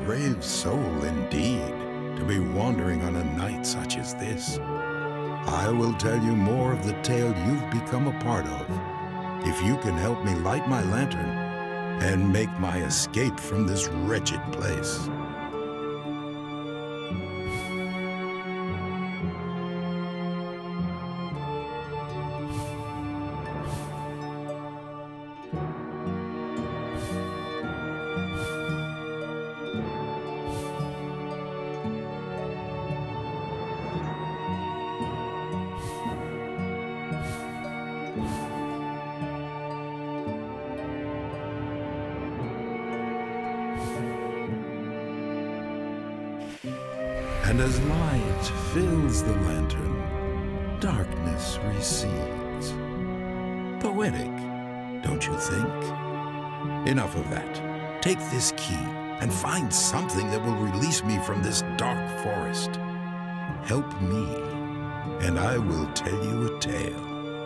brave soul indeed, to be wandering on a night such as this. I will tell you more of the tale you've become a part of, if you can help me light my lantern and make my escape from this wretched place. And as light fills the lantern, darkness recedes. Poetic, don't you think? Enough of that. Take this key and find something that will release me from this dark forest. Help me, and I will tell you a tale.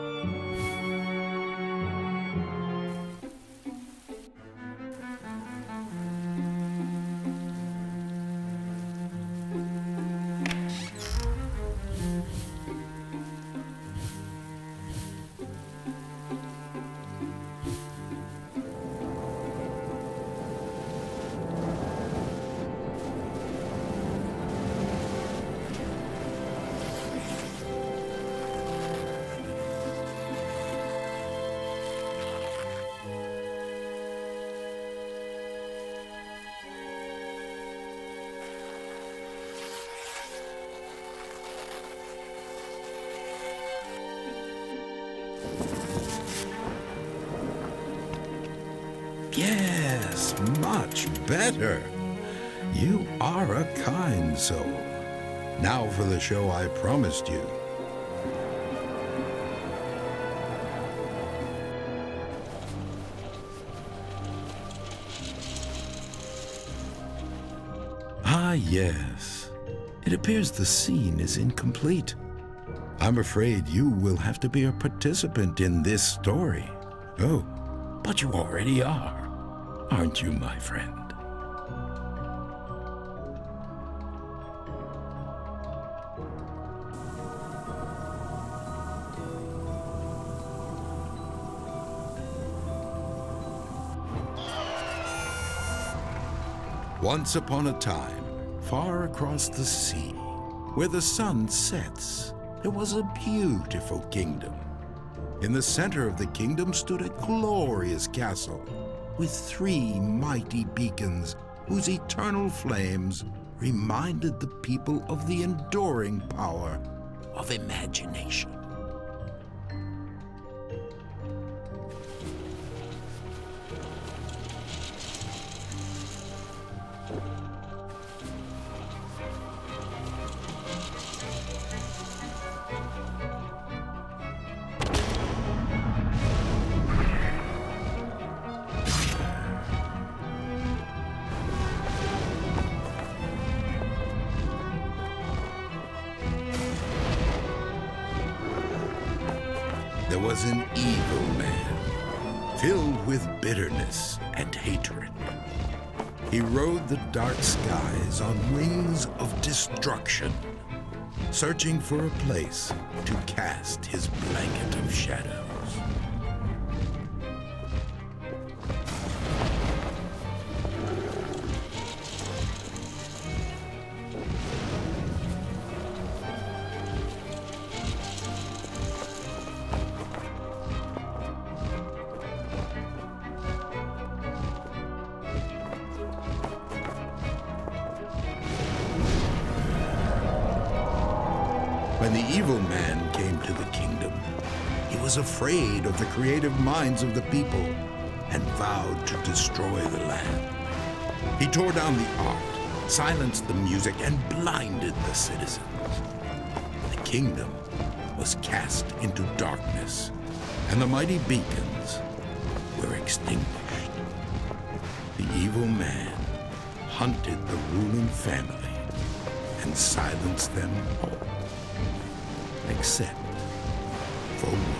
Yes, much better. You are a kind soul. Now for the show I promised you. Ah, yes. It appears the scene is incomplete. I'm afraid you will have to be a participant in this story. Oh, but you already are. Aren't you, my friend? Once upon a time, far across the sea, where the sun sets, there was a beautiful kingdom. In the center of the kingdom stood a glorious castle with 3 mighty beacons whose eternal flames reminded the people of the enduring power of imagination. There was an evil man, filled with bitterness and hatred. He rode the dark skies on wings of destruction, searching for a place to cast his blanket of shadows. When the evil man came to the kingdom, he was afraid of the creative minds of the people and vowed to destroy the land. He tore down the art, silenced the music, and blinded the citizens. The kingdom was cast into darkness, and the mighty beacons were extinguished. The evil man hunted the ruling family and silenced them all. Except for one.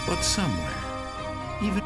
But somewhere, even...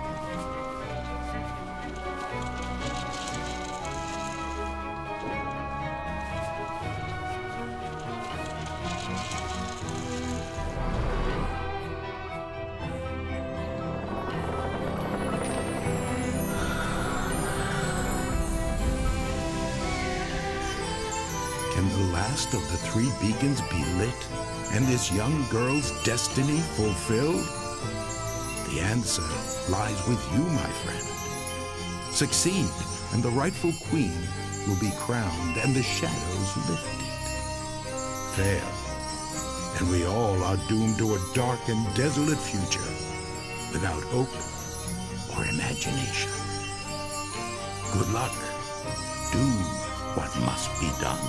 Can the last of the 3 beacons be lit, and this young girl's destiny fulfilled? The answer lies with you, my friend. Succeed, and the rightful queen will be crowned and the shadows lifted. Fail, and we all are doomed to a dark and desolate future without hope or imagination. Good luck. Do what must be done.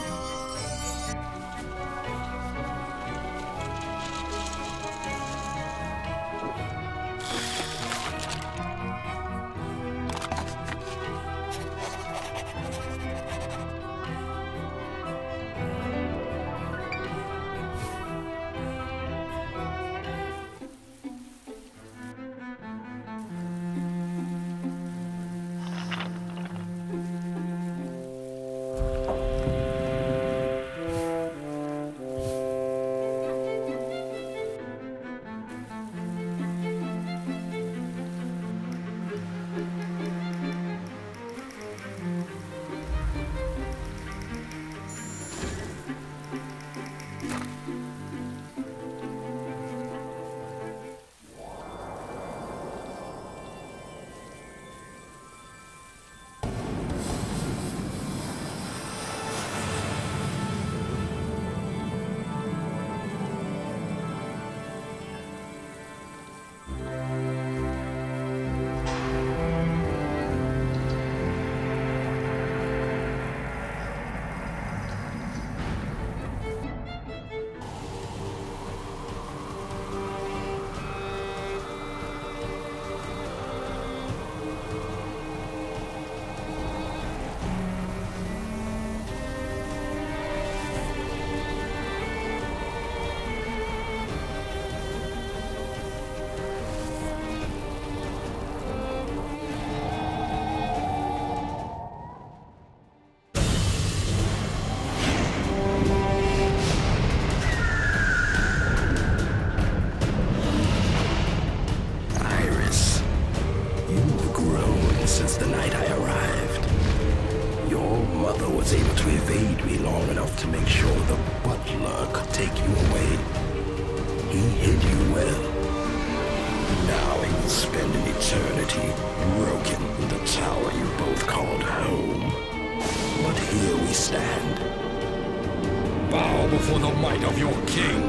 Since the night I arrived, your mother was able to evade me long enough to make sure the butler could take you away. He hid you well. Now he will spend an eternity broken in the tower you both called home. But here we stand. Bow before the might of your king.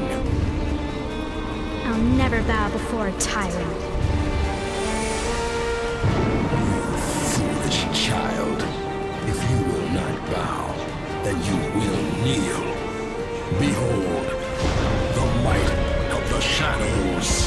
I'll never bow before a tyrant. Child, if you will not bow, then you will kneel. Behold, the might of the shadows.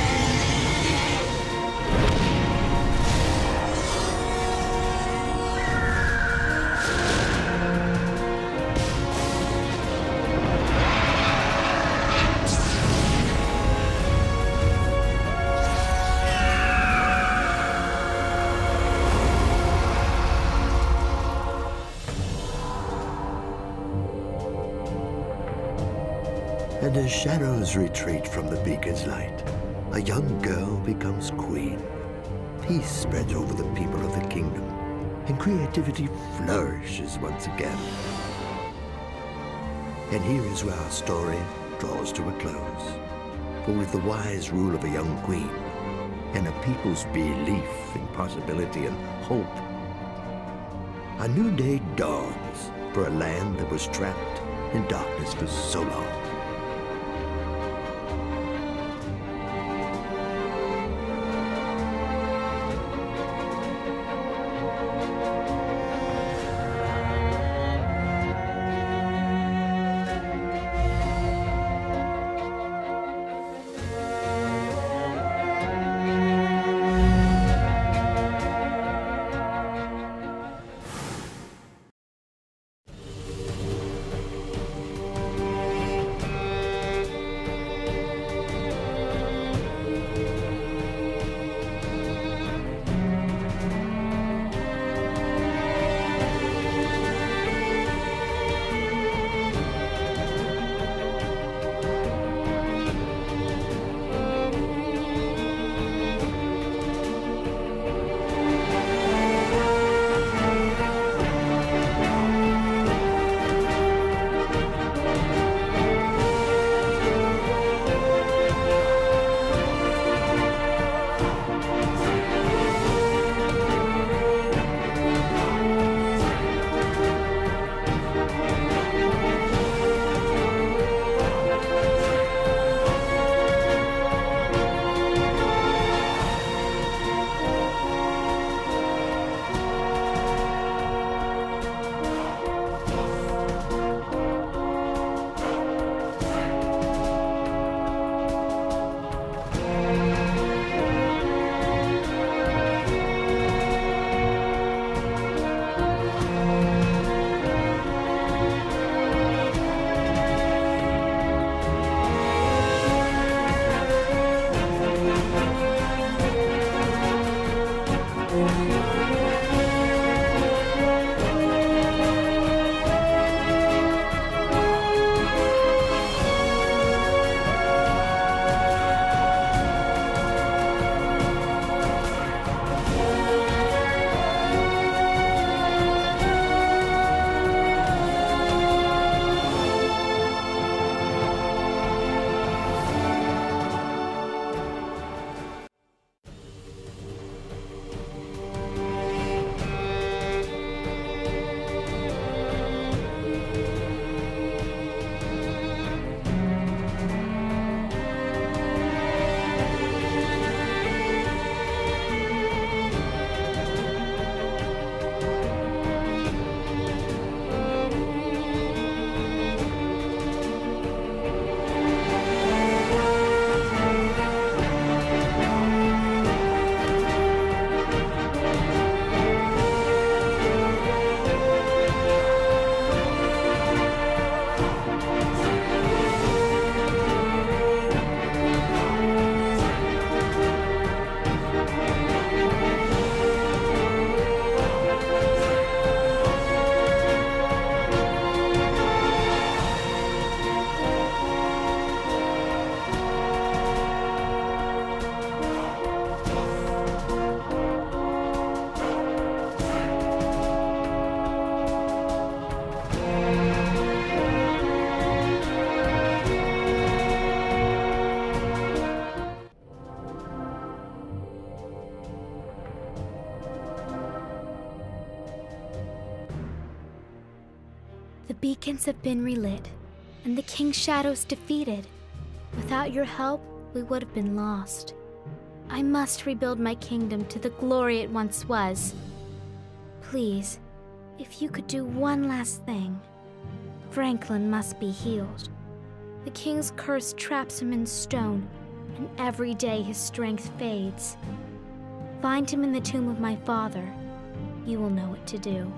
And as shadows retreat from the beacon's light, a young girl becomes queen. Peace spreads over the people of the kingdom, and creativity flourishes once again. And here is where our story draws to a close. For with the wise rule of a young queen, and a people's belief in possibility and hope, a new day dawns for a land that was trapped in darkness for so long. beacons have been relit, and the King's shadows defeated. Without your help, we would have been lost. I must rebuild my kingdom to the glory it once was. Please, if you could do one last thing. Franklin must be healed. The King's curse traps him in stone, and every day his strength fades. Find him in the tomb of my father. You will know what to do.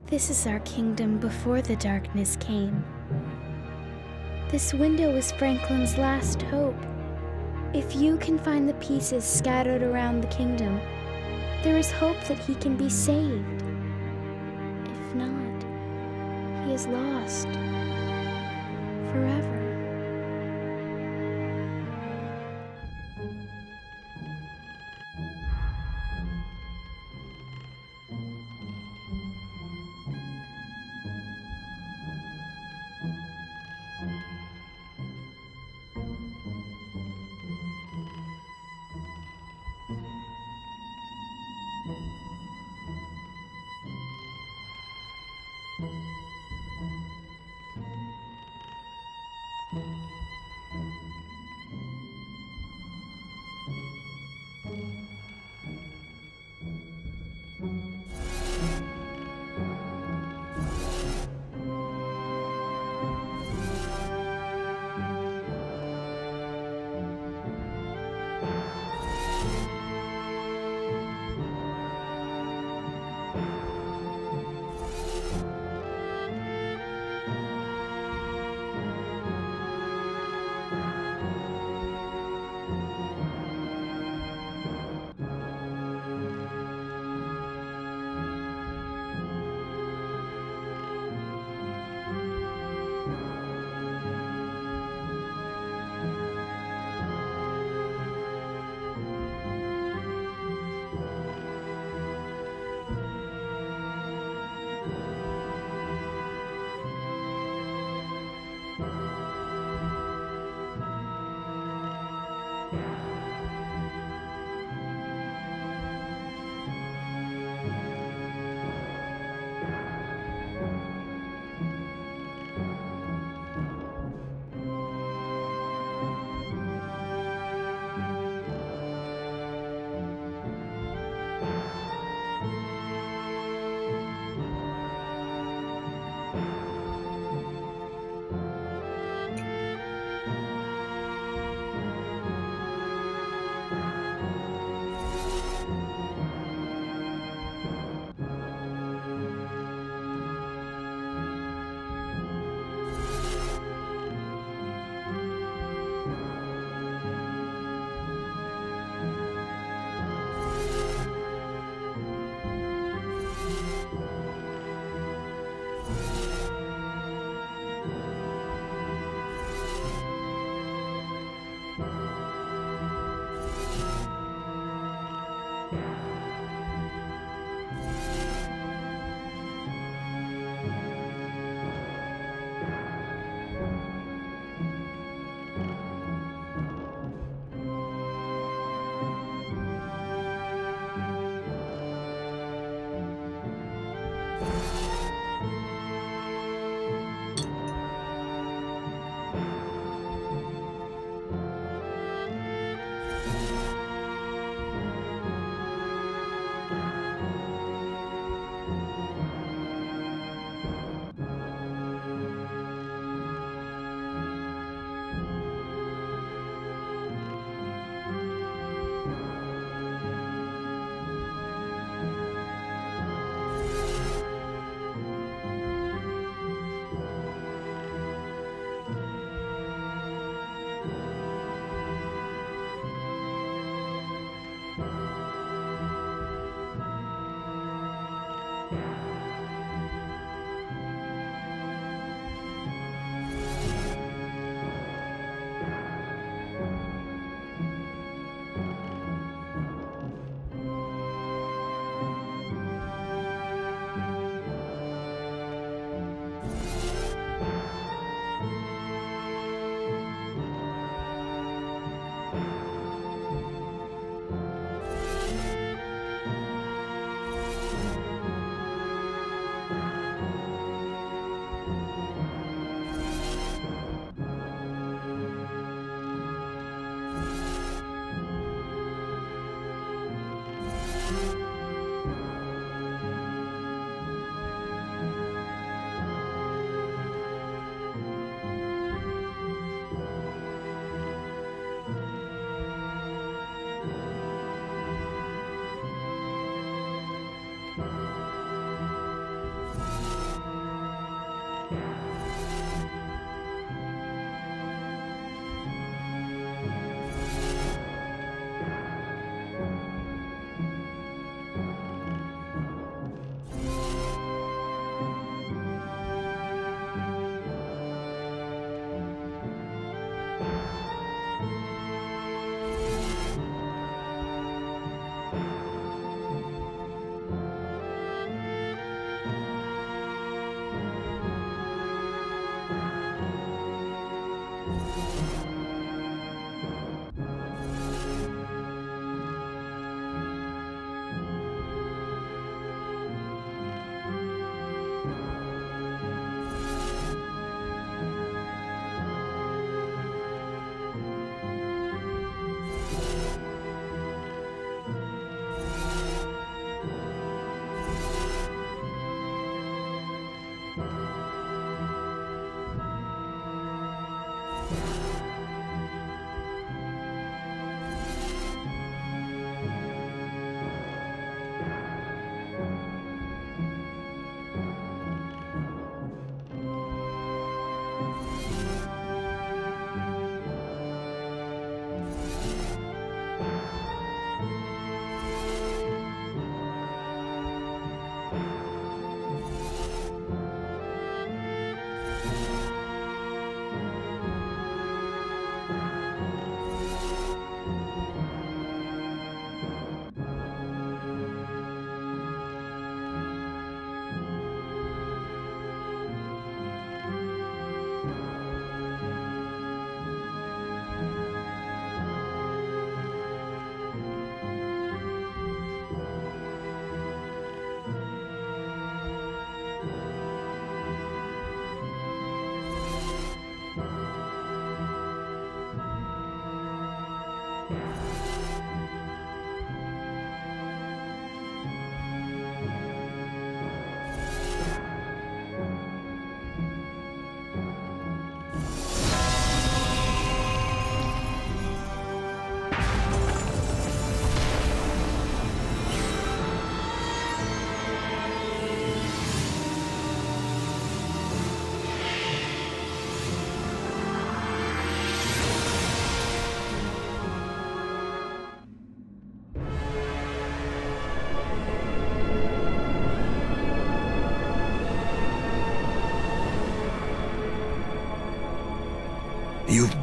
This is our kingdom before the darkness came. This window is Franklin's last hope. If you can find the pieces scattered around the kingdom, there is hope that he can be saved. If not, he is lost forever.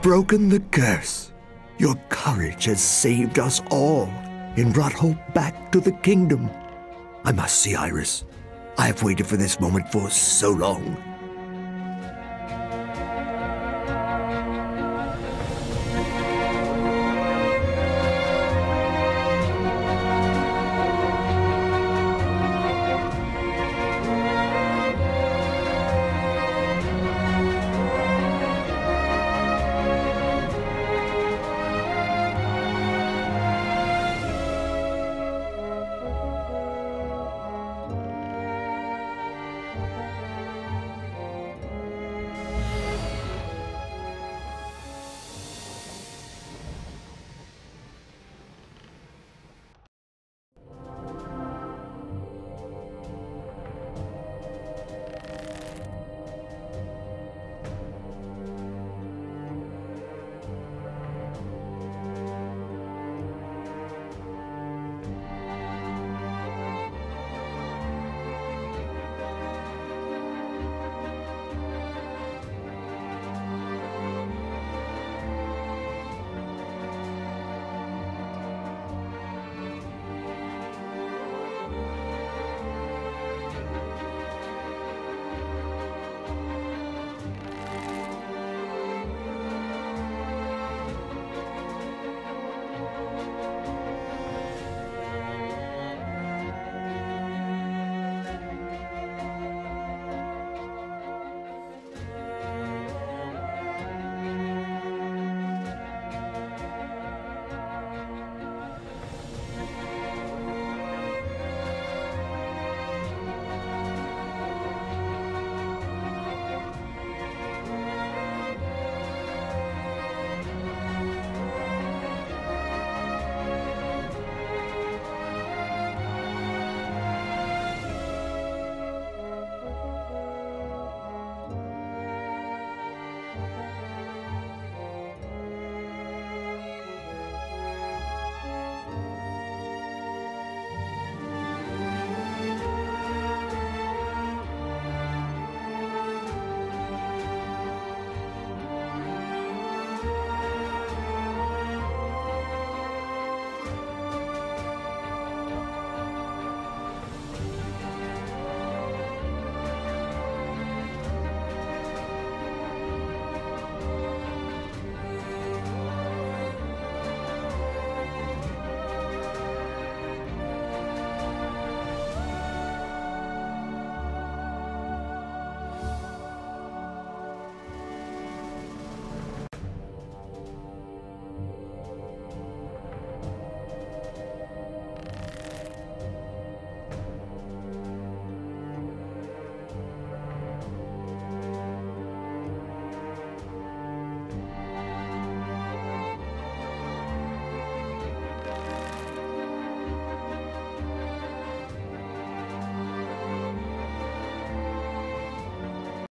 broken the curse. Your courage has saved us all and brought hope back to the kingdom. I must see Iris. I have waited for this moment for so long.